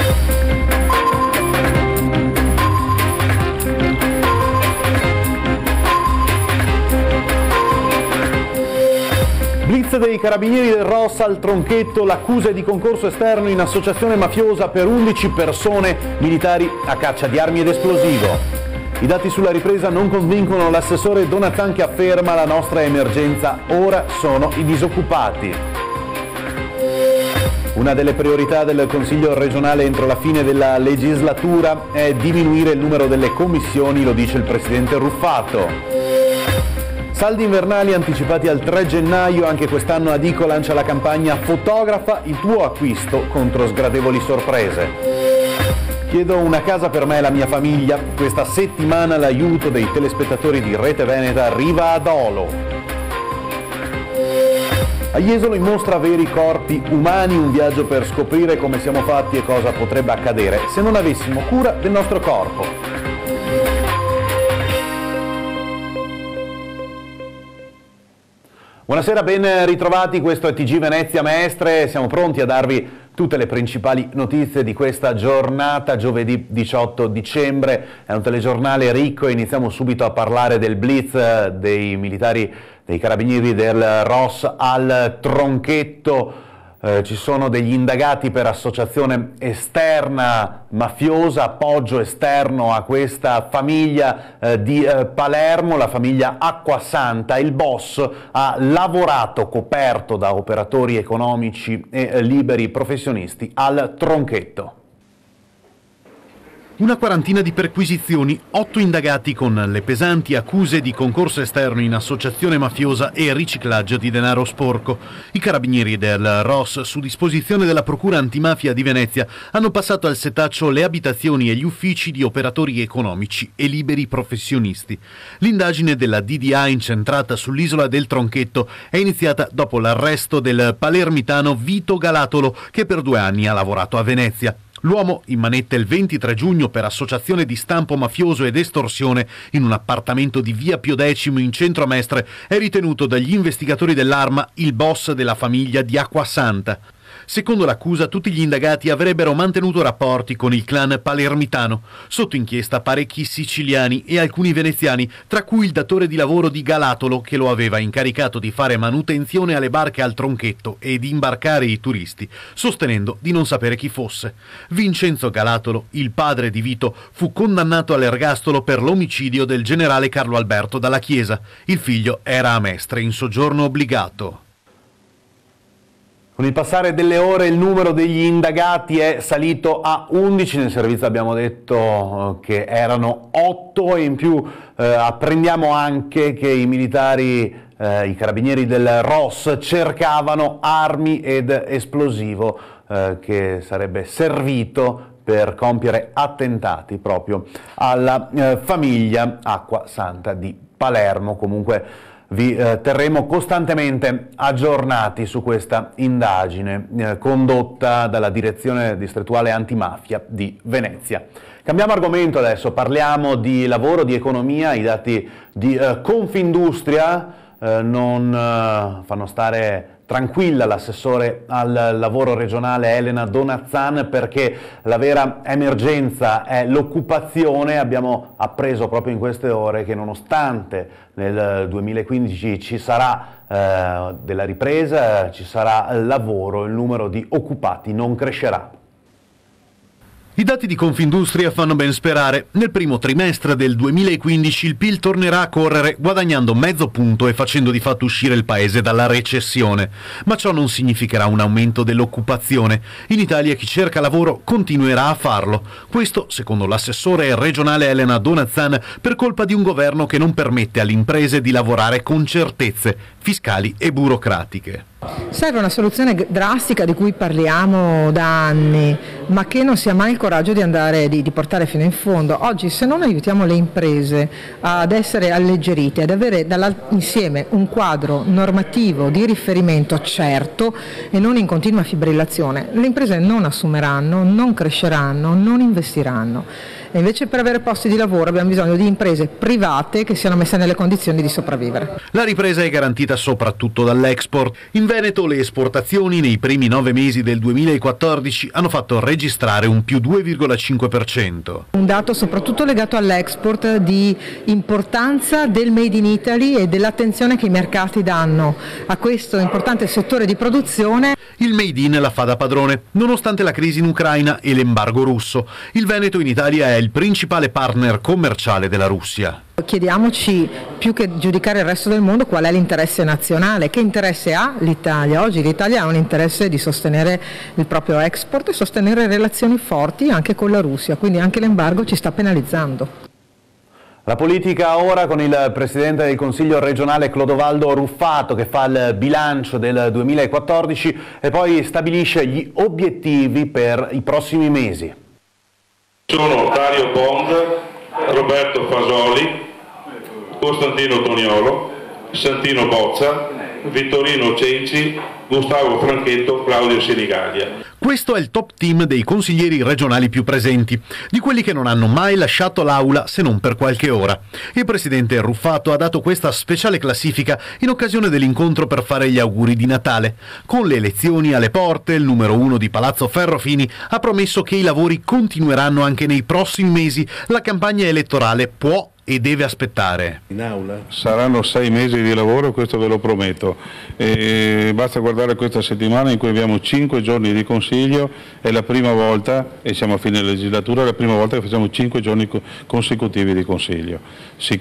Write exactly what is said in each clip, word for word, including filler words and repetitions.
Blitz dei carabinieri del Ross al Tronchetto, l'accusa è di concorso esterno in associazione mafiosa per undici persone militari a caccia di armi ed esplosivo. I dati sulla ripresa non convincono l'assessore Donazzan, che afferma: la nostra emergenza ora sono i disoccupati. Una delle priorità del Consiglio regionale entro la fine della legislatura è diminuire il numero delle commissioni, lo dice il presidente Ruffato. Saldi invernali anticipati al tre gennaio, anche quest'anno Adico lancia la campagna Fotografa il tuo acquisto contro sgradevoli sorprese. Chiedo una casa per me e la mia famiglia, questa settimana l'aiuto dei telespettatori di Rete Veneta arriva ad Olo. A Jesolo in mostra veri corpi umani, un viaggio per scoprire come siamo fatti e cosa potrebbe accadere se non avessimo cura del nostro corpo. Buonasera, ben ritrovati, questo è T G Venezia Mestre, siamo pronti a darvi tutte le principali notizie di questa giornata, giovedì diciotto dicembre, è un telegiornale ricco e iniziamo subito a parlare del blitz dei militari, dei carabinieri del Ross al Tronchetto. Eh, ci sono degli indagati per associazione esterna mafiosa, appoggio esterno a questa famiglia eh, di eh, Palermo, la famiglia Acquasanta. Il boss ha lavorato coperto da operatori economici e eh, liberi professionisti al Tronchetto. Una quarantina di perquisizioni, otto indagati con le pesanti accuse di concorso esterno in associazione mafiosa e riciclaggio di denaro sporco. I carabinieri del Ross, su disposizione della Procura Antimafia di Venezia, hanno passato al setaccio le abitazioni e gli uffici di operatori economici e liberi professionisti. L'indagine della D D A incentrata sull'isola del Tronchetto è iniziata dopo l'arresto del palermitano Vito Galatolo, che per due anni ha lavorato a Venezia. L'uomo, in manetta il ventitré giugno per associazione di stampo mafioso ed estorsione in un appartamento di via Pio X in centro a Mestre, è ritenuto dagli investigatori dell'Arma il boss della famiglia di Acquasanta. Secondo l'accusa, tutti gli indagati avrebbero mantenuto rapporti con il clan palermitano. Sotto inchiesta parecchi siciliani e alcuni veneziani, tra cui il datore di lavoro di Galatolo, che lo aveva incaricato di fare manutenzione alle barche al Tronchetto e di imbarcare i turisti, sostenendo di non sapere chi fosse. Vincenzo Galatolo, il padre di Vito, fu condannato all'ergastolo per l'omicidio del generale Carlo Alberto Dalla Chiesa. Il figlio era a Mestre in soggiorno obbligato. Con il passare delle ore il numero degli indagati è salito a undici, nel servizio abbiamo detto che erano otto e in più eh, apprendiamo anche che i militari, eh, i carabinieri del Ross cercavano armi ed esplosivo eh, che sarebbe servito per compiere attentati proprio alla eh, famiglia Acquasanta di Palermo. Comunque vi eh, terremo costantemente aggiornati su questa indagine eh, condotta dalla Direzione Distrettuale Antimafia di Venezia. Cambiamo argomento adesso, parliamo di lavoro, di economia. I dati di eh, Confindustria eh, non eh, fanno stare tranquilla l'assessore al lavoro regionale Elena Donazzan, perché la vera emergenza è l'occupazione. Abbiamo appreso proprio in queste ore che nonostante nel duemilaquindici ci sarà eh, della ripresa, ci sarà lavoro, il numero di occupati non crescerà. I dati di Confindustria fanno ben sperare. Nel primo trimestre del duemilaquindici il P I L tornerà a correre, guadagnando mezzo punto e facendo di fatto uscire il paese dalla recessione. Ma ciò non significherà un aumento dell'occupazione. In Italia chi cerca lavoro continuerà a farlo. Questo, secondo l'assessore regionale Elena Donazzan, per colpa di un governo che non permette alle imprese di lavorare con certezze fiscali e burocratiche. Serve una soluzione drastica di cui parliamo da anni, ma che non si ha mai il coraggio di andare di, di portare fino in fondo. Oggi, se non aiutiamo le imprese ad essere alleggerite, ad avere insieme un quadro normativo di riferimento certo e non in continua fibrillazione, le imprese non assumeranno, non cresceranno, non investiranno. e invece per avere posti di lavoro abbiamo bisogno di imprese private che siano messe nelle condizioni di sopravvivere. La ripresa è garantita soprattutto dall'export. In Veneto le esportazioni nei primi nove mesi del duemilaquattordici hanno fatto registrare un più due virgola cinque per cento. Un dato soprattutto legato all'export di importanza del Made in Italy e dell'attenzione che i mercati danno a questo importante settore di produzione. Il Made in la fa da padrone, nonostante la crisi in Ucraina e l'embargo russo. Il Veneto in Italia è il principale partner commerciale della Russia. Chiediamoci, più che giudicare il resto del mondo, qual è l'interesse nazionale, che interesse ha l'Italia. Oggi l'Italia ha un interesse di sostenere il proprio export e sostenere relazioni forti anche con la Russia, quindi anche l'embargo ci sta penalizzando. La politica ora con il Presidente del Consiglio regionale Clodovaldo Ruffato che fa il bilancio del duemilaquattordici e poi stabilisce gli obiettivi per i prossimi mesi. Sono Dario Bond, Roberto Fasoli, Costantino Toniolo, Santino Bozza, Vittorino Cenci, Gustavo Franchetto, Claudio Senigallia. Questo è il top team dei consiglieri regionali più presenti, di quelli che non hanno mai lasciato l'aula se non per qualche ora. Il presidente Ruffato ha dato questa speciale classifica in occasione dell'incontro per fare gli auguri di Natale. Con le elezioni alle porte, il numero uno di Palazzo Ferrofini ha promesso che i lavori continueranno anche nei prossimi mesi. La campagna elettorale può e deve aspettare. In aula? Saranno sei mesi di lavoro, questo ve lo prometto. E basta guardare questa settimana in cui abbiamo cinque giorni di consiglio, è la prima volta, e siamo a fine legislatura, è la prima volta che facciamo cinque giorni consecutivi di consiglio. Sì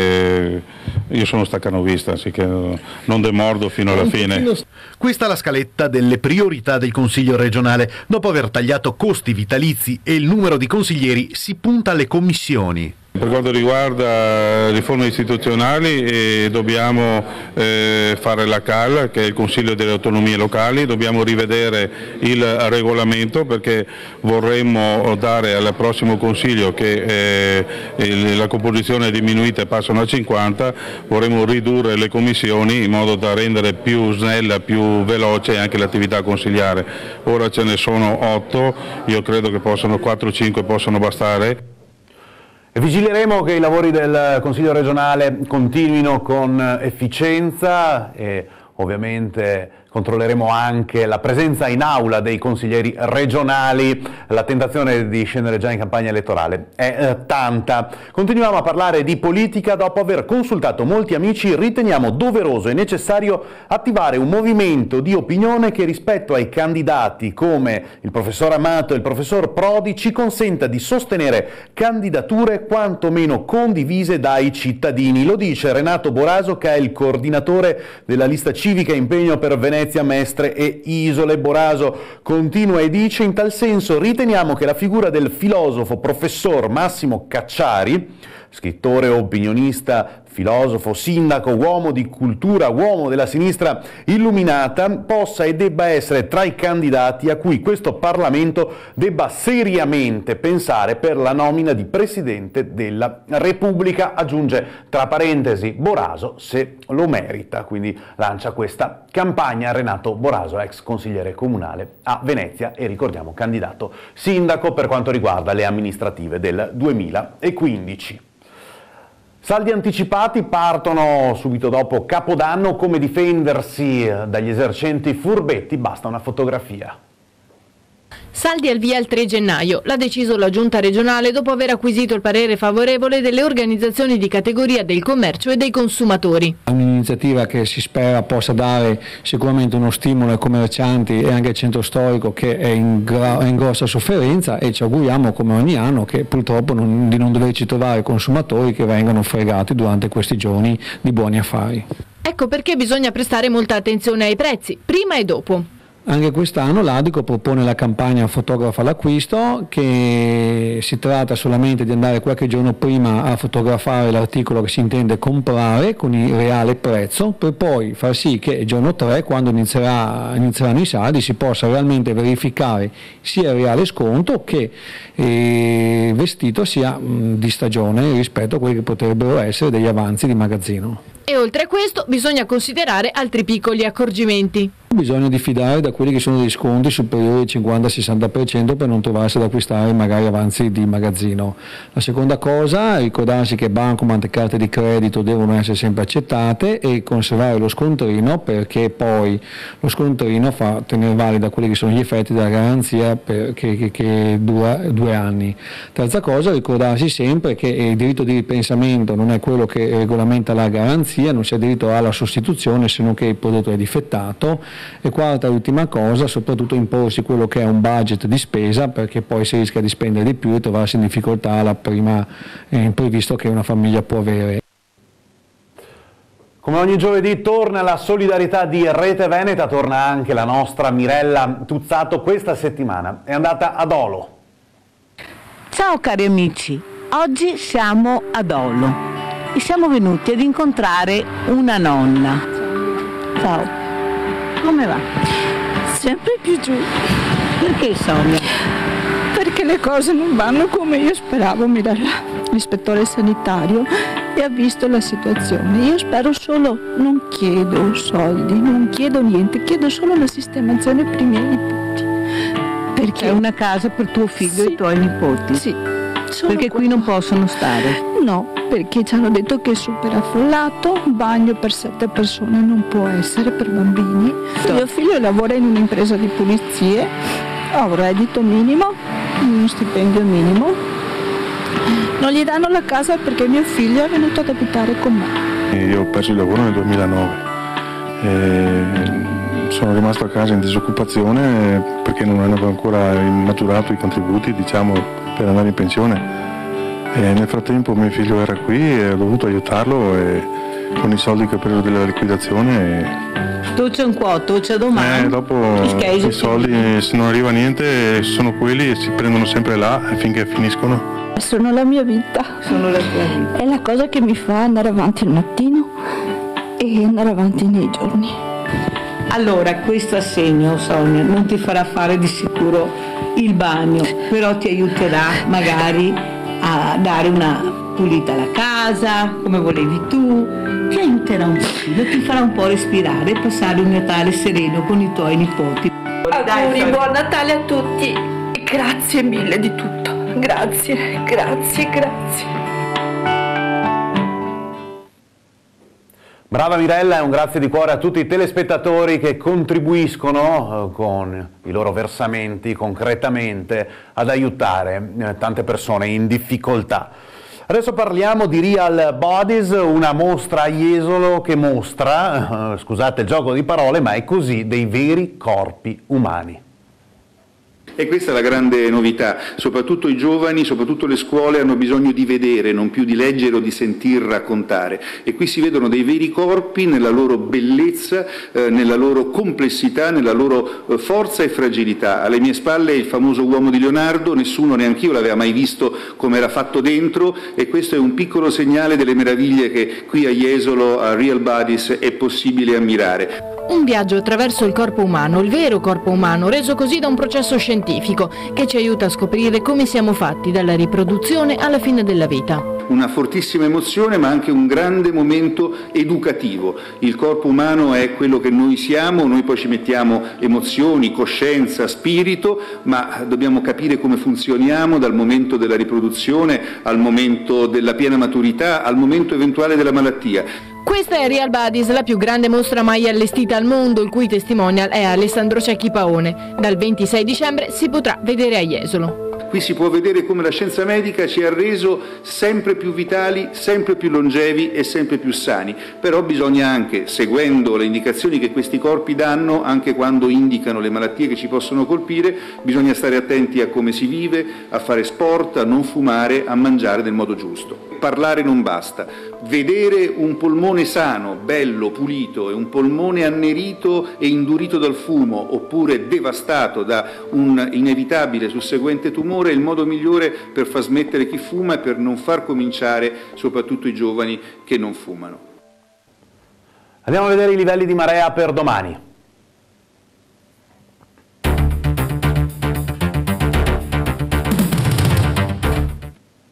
che io sono staccanovista, sì che non demordo fino alla fine. Questa è la scaletta delle priorità del Consiglio regionale. Dopo aver tagliato costi vitalizi e il numero di consiglieri, si punta alle commissioni. Per quanto riguarda riforme istituzionali eh, dobbiamo eh, fare la C A L, che è il Consiglio delle Autonomie Locali, dobbiamo rivedere il regolamento perché vorremmo dare al prossimo Consiglio che eh, la composizione è diminuita e passano a cinquanta, vorremmo ridurre le commissioni in modo da rendere più snella, più veloce anche l'attività consigliare. Ora ce ne sono otto, io credo che possano quattro o cinque possano bastare. Vigileremo che i lavori del Consiglio regionale continuino con efficienza e ovviamente controlleremo anche la presenza in aula dei consiglieri regionali. La tentazione di scendere già in campagna elettorale è eh, tanta. Continuiamo a parlare di politica. Dopo aver consultato molti amici, riteniamo doveroso e necessario attivare un movimento di opinione che rispetto ai candidati come il professor Amato e il professor Prodi ci consenta di sostenere candidature quantomeno condivise dai cittadini. Lo dice Renato Boraso, che è il coordinatore della lista civica Impegno per Venezia, Mestre e Isole. Boraso continua e dice: in tal senso riteniamo che la figura del filosofo professor Massimo Cacciari, scrittore, opinionista, filosofo, sindaco, uomo di cultura, uomo della sinistra illuminata, possa e debba essere tra i candidati a cui questo Parlamento debba seriamente pensare per la nomina di Presidente della Repubblica. Aggiunge tra parentesi Boraso se lo merita, quindi lancia questa campagna Renato Boraso, ex consigliere comunale a Venezia e ricordiamo candidato sindaco per quanto riguarda le amministrative del duemilaquindici. Saldi anticipati partono subito dopo Capodanno. Come difendersi dagli esercenti furbetti? Basta una fotografia. Saldi al via il tre gennaio, l'ha deciso la Giunta regionale dopo aver acquisito il parere favorevole delle organizzazioni di categoria del commercio e dei consumatori. Un'iniziativa che si spera possa dare sicuramente uno stimolo ai commercianti e anche al centro storico che è in, gra- in grossa sofferenza, e ci auguriamo come ogni anno che purtroppo non, di non doverci trovare consumatori che vengano fregati durante questi giorni di buoni affari. Ecco perché bisogna prestare molta attenzione ai prezzi, prima e dopo. Anche quest'anno l'Adico propone la campagna Fotografa l'acquisto, che si tratta solamente di andare qualche giorno prima a fotografare l'articolo che si intende comprare con il reale prezzo, per poi far sì che il giorno tre, quando inizierà, inizieranno i saldi, si possa realmente verificare sia il reale sconto che il vestito sia mh, di stagione rispetto a quelli che potrebbero essere degli avanzi di magazzino. E oltre a questo bisogna considerare altri piccoli accorgimenti. Bisogna diffidare da quelli che sono dei sconti superiori al cinquanta sessanta per cento per non trovarsi ad acquistare magari avanzi di magazzino. La seconda cosa, ricordarsi che bancomat e carte di credito devono essere sempre accettate e conservare lo scontrino, perché poi lo scontrino fa tenere valida quelli che sono gli effetti della garanzia per, che, che, che dura due anni. Terza cosa, ricordarsi sempre che il diritto di ripensamento non è quello che regolamenta la garanzia, non c'è diritto alla sostituzione se non che il prodotto è difettato. E quarta e ultima cosa, soprattutto imporsi quello che è un budget di spesa, perché poi si rischia di spendere di più e trovarsi in difficoltà alla prima eh, imprevisto che una famiglia può avere. Come ogni giovedì torna la solidarietà di Rete Veneta, torna anche la nostra Mirella Tuzzato. Questa settimana è andata ad Olo. Ciao cari amici, oggi siamo ad Olo e siamo venuti ad incontrare una nonna. Ciao. Come va? Sempre più giù. Perché Sonia? Perché le cose non vanno come io speravo, Mirella. L'ispettore sanitario e ha visto la situazione. Io spero solo, non chiedo soldi, non chiedo niente, chiedo solo la sistemazione per i miei nipoti. Perché è una casa per tuo figlio sì. e i tuoi nipoti? Sì. Perché qui non possono stare? No, perché ci hanno detto che è super affollato, bagno per sette persone non può essere per bambini. Sì. Mio figlio lavora in un'impresa di pulizie, ha un reddito minimo, uno stipendio minimo. Non gli danno la casa perché mio figlio è venuto ad abitare con me. Io ho perso il lavoro nel duemilanove. E sono rimasto a casa in disoccupazione perché non avevo ancora maturato i contributi, diciamo, per andare in pensione. E nel frattempo mio figlio era qui e ho dovuto aiutarlo e con i soldi che ho preso della liquidazione. Tu c'è un quoto, c'è domani. Eh, dopo i soldi, se non arriva niente, sono quelli e si prendono sempre là finché finiscono. Sono la mia vita. Sono la tua vita. È la cosa che mi fa andare avanti il mattino e andare avanti nei giorni. Allora, questo assegno, Sonia, non ti farà fare di sicuro il bagno, però ti aiuterà magari a dare una pulita alla casa, come volevi tu, ti aiuterà un pochino, ti farà un po' respirare e passare un Natale sereno con i tuoi nipoti. Auguri, buon Natale a tutti e grazie mille di tutto. Grazie, grazie, grazie. Brava Mirella e un grazie di cuore a tutti i telespettatori che contribuiscono eh, con i loro versamenti concretamente ad aiutare eh, tante persone in difficoltà. Adesso parliamo di Real Bodies, una mostra a Jesolo che mostra, eh, scusate il gioco di parole, ma è così, dei veri corpi umani. E questa è la grande novità, soprattutto i giovani, soprattutto le scuole hanno bisogno di vedere, non più di leggere o di sentir raccontare, e qui si vedono dei veri corpi nella loro bellezza, eh, nella loro complessità, nella loro eh, forza e fragilità. Alle mie spalle il famoso uomo di Leonardo, nessuno, neanch'io l'aveva mai visto come era fatto dentro, e questo è un piccolo segnale delle meraviglie che qui a Jesolo, a Real Bodies, è possibile ammirare. Un viaggio attraverso il corpo umano, il vero corpo umano, reso così da un processo scientifico che ci aiuta a scoprire come siamo fatti dalla riproduzione alla fine della vita. Una fortissima emozione ma anche un grande momento educativo. Il corpo umano è quello che noi siamo, noi poi ci mettiamo emozioni, coscienza, spirito, ma dobbiamo capire come funzioniamo dal momento della riproduzione al momento della piena maturità, al momento eventuale della malattia. Questa è Real Bodies, la più grande mostra mai allestita al mondo, il cui testimonial è Alessandro Cecchi Paone. Dal ventisei dicembre si potrà vedere a Jesolo. Qui si può vedere come la scienza medica ci ha reso sempre più vitali, sempre più longevi e sempre più sani, però bisogna anche, seguendo le indicazioni che questi corpi danno, anche quando indicano le malattie che ci possono colpire, bisogna stare attenti a come si vive, a fare sport, a non fumare, a mangiare nel modo giusto. Parlare non basta, vedere un polmone sano, bello, pulito e un polmone annerito e indurito dal fumo oppure devastato da un inevitabile susseguente tumore è il modo migliore per far smettere chi fuma e per non far cominciare soprattutto i giovani che non fumano. Andiamo a vedere i livelli di marea per domani.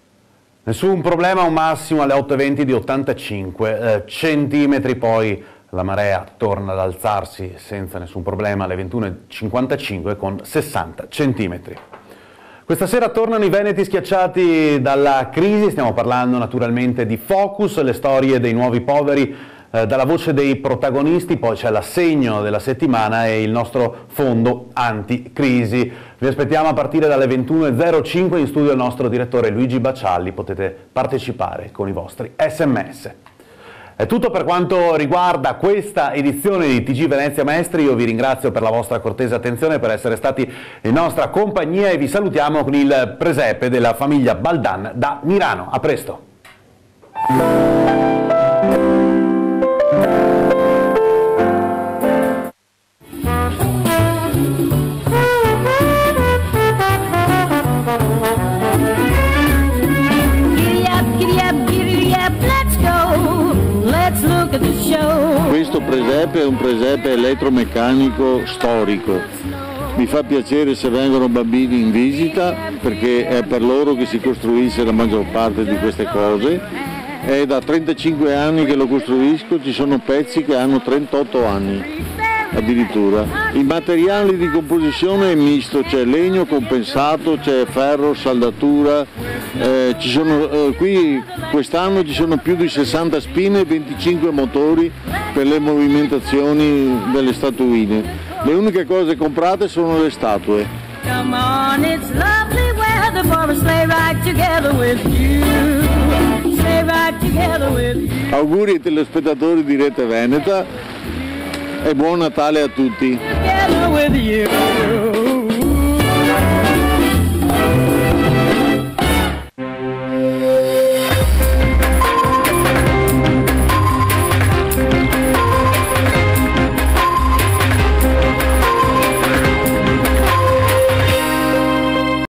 Nessun problema, un massimo alle otto e venti di ottantacinque eh, centimetri, poi La marea torna ad alzarsi senza nessun problema alle ventuno e cinquantacinque con sessanta centimetri. Questa sera tornano i veneti schiacciati dalla crisi, stiamo parlando naturalmente di Focus, le storie dei nuovi poveri eh, dalla voce dei protagonisti, poi c'è l'assegno della settimana e il nostro fondo anticrisi. Vi aspettiamo a partire dalle ventuno e zero cinque in studio il nostro direttore Luigi Baccialli, potete partecipare con i vostri sms. È tutto per quanto riguarda questa edizione di T G Venezia Maestri. Io vi ringrazio per la vostra cortese attenzione, per essere stati in nostra compagnia e vi salutiamo con il presepe della famiglia Baldan da Mirano. A presto! Questo presepe è un presepe elettromeccanico storico. Mi fa piacere se vengono bambini in visita perché è per loro che si costruisce la maggior parte di queste cose. È da trentacinque anni che lo costruisco, ci sono pezzi che hanno trentotto anni addirittura. I materiali di composizione è misto, c'è legno compensato, c'è ferro, saldatura, eh, ci sono, eh, qui quest'anno ci sono più di sessanta spine e venticinque motori per le movimentazioni delle statuine. Le uniche cose comprate sono le statue. Come on, it's lovely weather for a sleigh ride together with you. Sleigh ride together with you. Auguri ai telespettatori di Rete Veneta e buon Natale a tutti. Together with you.